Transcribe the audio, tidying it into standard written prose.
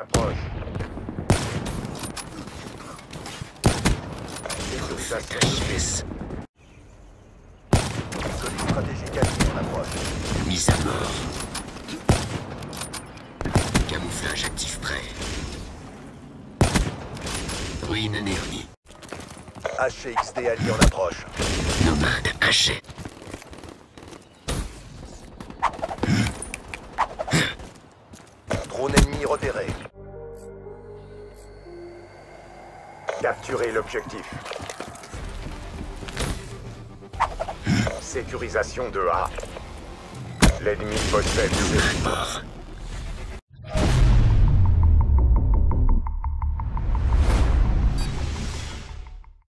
approche. Sécurisation de piste. Colis stratégique actif en approche. Mise à mort. Camouflage actif prêt. Ruine anéantie. HCXD allié en approche. Nomade haché. Drone ennemi repéré. Capturez l'objectif. Sécurisation de A. L'ennemi possède Nomade mort.